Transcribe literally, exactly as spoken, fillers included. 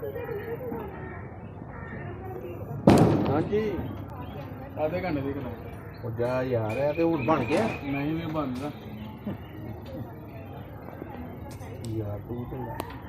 हाँ जी आधे घंटे की करा ਉਹ ਜਾ ਯਾਰ ਇਹ ਤੇ ਹੁਣ ਬਣ ਗਿਆ नहीं नहीं बनता ਯਾਰ ਤੂੰ ਤੇ